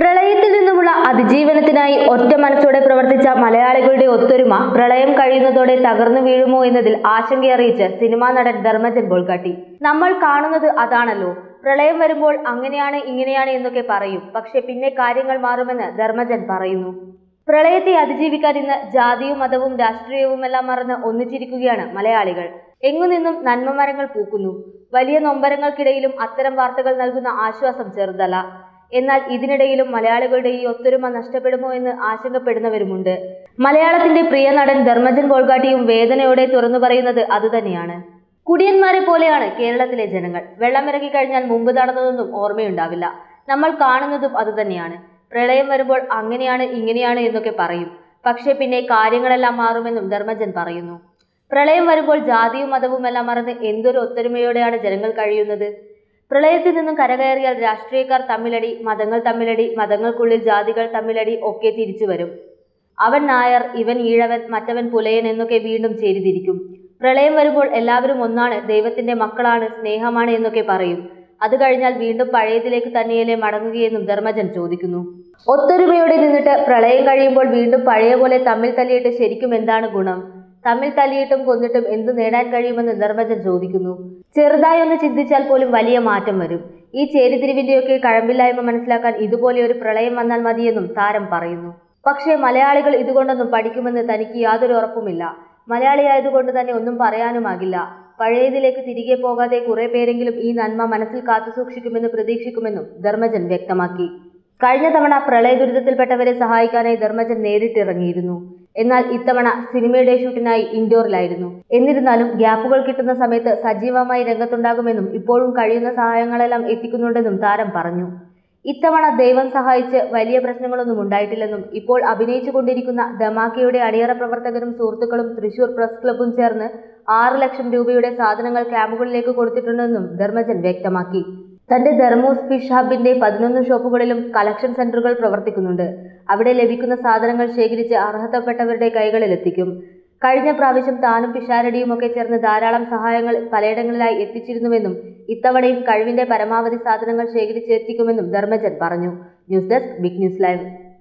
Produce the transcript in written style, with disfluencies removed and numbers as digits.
പ്രളയത്തിൽ നിന്നുമുള്ള അതിജീവനത്തിനായി ഒറ്റ മനസ്സോടെ പ്രവർത്തിച്ച മലയാളികളുടെ ഒത്തൊരുമ പ്രളയം കഴിയുന്നതോടെ തകർന്നു വീഴുമോ എന്നതിൽ ആശങ്കയറിയിച്ച് സിനിമാ നടൻ ധർമ്മജൻ ബോൾഗാട്ടി. നമ്മൾ കാണുന്നത് അതാണല്ലോ, പ്രളയം വരുമ്പോൾ അങ്ങനെയാണ് ഇങ്ങനെയാണ് എന്നൊക്കെ പറയും, പക്ഷെ പിന്നെ കാര്യങ്ങൾ മാറുമെന്ന് ധർമ്മജൻ പറയുന്നു. പ്രളയത്തെ അതിജീവിക്കാൻ ഇന്ന് ജാതിയും മതവും രാഷ്ട്രീയവുമെല്ലാം മറന്ന് ഒന്നിച്ചിരിക്കുകയാണ് മലയാളികൾ. എങ്ങുനിന്നും നന്മമരങ്ങൾ പൂക്കുന്നു. വലിയ നൊമ്പരങ്ങൾക്കിടയിലും അത്തരം വാർത്തകൾ നൽകുന്ന ആശ്വാസം ചെറുതല്ല. എന്നാൽ ഇതിനിടയിലും മലയാളികളുടെ ഈ ഒത്തൊരുമ നഷ്ടപ്പെടുമോ എന്ന് ആശങ്കപ്പെടുന്നവരുമുണ്ട്. മലയാളത്തിന്റെ പ്രിയ നടൻ ധർമ്മജൻ ബോൾഗാട്ടിയും വേദനയോടെ തുറന്നു പറയുന്നത് അതുതന്നെയാണ്. കുടിയന്മാരെ പോലെയാണ് കേരളത്തിലെ ജനങ്ങൾ. വെള്ളമിറങ്ങി കഴിഞ്ഞാൽ മുമ്പ് നടന്നതൊന്നും ഓർമ്മയുണ്ടാവില്ല. നമ്മൾ കാണുന്നതും അതുതന്നെയാണ്. പ്രളയം വരുമ്പോൾ അങ്ങനെയാണ് ഇങ്ങനെയാണ് എന്നൊക്കെ പറയും, പക്ഷെ പിന്നെ കാര്യങ്ങളെല്ലാം മാറുമെന്നും ധർമ്മജൻ പറയുന്നു. പ്രളയം വരുമ്പോൾ ജാതിയും മതവും എല്ലാം മറന്ന് എന്തൊരു ഒത്തൊരുമയോടെയാണ് ജനങ്ങൾ കഴിയുന്നത്. പ്രളയത്തിൽ നിന്നും കരകയറിയാൽ രാഷ്ട്രീയക്കാർ തമ്മിലടി, മതങ്ങൾ തമ്മിലടി, മതങ്ങൾക്കുള്ളിൽ ജാതികൾ തമ്മിലടി ഒക്കെ തിരിച്ചു വരും. അവൻ നായർ, ഇവൻ ഈഴവൻ, മറ്റവൻ പുലയൻ എന്നൊക്കെ വീണ്ടും ചേരിതിരിക്കും. പ്രളയം വരുമ്പോൾ എല്ലാവരും ഒന്നാണ്, ദൈവത്തിന്റെ മക്കളാണ്, സ്നേഹമാണ് എന്നൊക്കെ പറയും. അത് കഴിഞ്ഞാൽ വീണ്ടും പഴയതിലേക്ക് തന്നെയല്ലേ മടങ്ങുകയെന്നും ധർമ്മജൻ ചോദിക്കുന്നു. ഒത്തൊരുമയോടെ നിന്നിട്ട് പ്രളയം കഴിയുമ്പോൾ വീണ്ടും പഴയ പോലെ തമ്മിൽ തല്ലിയിട്ട് ശരിക്കും എന്താണ് ഗുണം? തമ്മിൽ തല്ലിയിട്ടും കൊന്നിട്ടും എന്തു നേടാൻ കഴിയുമെന്ന് ധർമ്മജൻ ചോദിക്കുന്നു. ചെറുതായി ഒന്ന് ചിന്തിച്ചാൽ പോലും വലിയ മാറ്റം വരും. ഈ ചേരിതിരിവിന്റെയൊക്കെ കഴമ്പില്ലായ്മ മനസ്സിലാക്കാൻ ഇതുപോലെ ഒരു പ്രളയം വന്നാൽ മതിയെന്നും താരം പറയുന്നു. പക്ഷേ മലയാളികൾ ഇതുകൊണ്ടൊന്നും പഠിക്കുമെന്ന് തനിക്ക് യാതൊരു ഉറപ്പുമില്ല. മലയാളിയായതുകൊണ്ട് തന്നെ ഒന്നും പറയാനുമാകില്ല. പഴയതിലേക്ക് തിരികെ പോകാതെ കുറെ പേരെങ്കിലും ഈ നന്മ മനസ്സിൽ കാത്തുസൂക്ഷിക്കുമെന്ന് പ്രതീക്ഷിക്കുമെന്നും ധർമ്മജൻ വ്യക്തമാക്കി. കഴിഞ്ഞ തവണ പ്രളയ ദുരിതത്തിൽപ്പെട്ടവരെ സഹായിക്കാനായി ധർമ്മജൻ നേരിട്ടിറങ്ങിയിരുന്നു. എന്നാൽ ഇത്തവണ സിനിമയുടെ ഷൂട്ടിനായി ഇൻഡോറിലായിരുന്നു. എന്നിരുന്നാലും ഗ്യാപ്പുകൾ കിട്ടുന്ന സമയത്ത് സജീവമായി രംഗത്തുണ്ടാകുമെന്നും ഇപ്പോഴും കഴിയുന്ന സഹായങ്ങളെല്ലാം എത്തിക്കുന്നുണ്ടെന്നും താരം പറഞ്ഞു. ഇത്തവണ ദൈവം സഹായിച്ച് വലിയ പ്രശ്നങ്ങളൊന്നും ഉണ്ടായിട്ടില്ലെന്നും ഇപ്പോൾ അഭിനയിച്ചു കൊണ്ടിരിക്കുന്ന ധമാക്കയുടെ അണിയറ പ്രവർത്തകരും സുഹൃത്തുക്കളും തൃശൂർ പ്രസ് ക്ലബ്ബും ചേർന്ന് 6 ലക്ഷം രൂപയുടെ സാധനങ്ങൾ ക്യാമ്പുകളിലേക്ക് കൊടുത്തിട്ടുണ്ടെന്നും ധർമ്മജൻ വ്യക്തമാക്കി. തന്റെ ധർമ്മൂസ് ഫിഷ് ഹബിന്റെ 11 ഷോപ്പുകളിലും കളക്ഷൻ സെന്ററുകൾ പ്രവർത്തിക്കുന്നുണ്ട്. അവിടെ ലഭിക്കുന്ന സാധനങ്ങൾ ശേഖരിച്ച് അർഹതപ്പെട്ടവരുടെ കൈകളിലെത്തിക്കും. കഴിഞ്ഞ പ്രാവശ്യം താനും പിഷാരടിയുമൊക്കെ ചേർന്ന് ധാരാളം സഹായങ്ങൾ പലയിടങ്ങളിലായി എത്തിച്ചിരുന്നുവെന്നും ഇത്തവണയും കഴിവിന്റെ പരമാവധി സാധനങ്ങൾ ശേഖരിച്ച് എത്തിക്കുമെന്നും ധർമ്മജൻ പറഞ്ഞു. News desk, big news live.